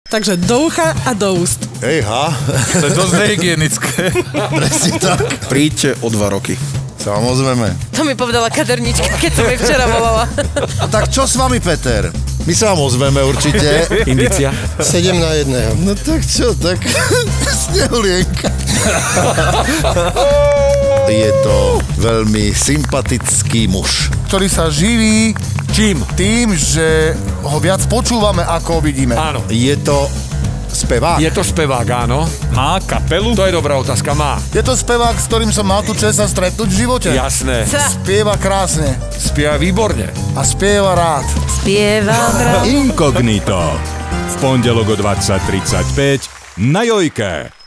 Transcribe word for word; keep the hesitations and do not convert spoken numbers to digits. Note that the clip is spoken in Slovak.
Takže do ucha a do úst. Ejha. To je dosť nehygienické. Presne tak. Príďte o dva roky. Samozrejme. To mi povedala kadernička, keď som jej včera volala. A tak čo s vami, Peter? My sa vám ozveme určite. Indícia? sedem na jedného. No tak čo, tak Snehulienka. Je to veľmi sympatický muž. Ktorý sa živí Čím? tým, že ho viac počúvame, ako ho vidíme. Áno. Je to spevák. Je to spevák, áno. Má kapelu? To je dobrá otázka, má. Je to spevák, s ktorým som mal tu čest sa stretnúť v živote. Jasné. Spieva krásne Spieva výborne. a spieva rád. Spievam rád. Inkognito. V pondelok o dvadsať tridsaťpäť na Jojke.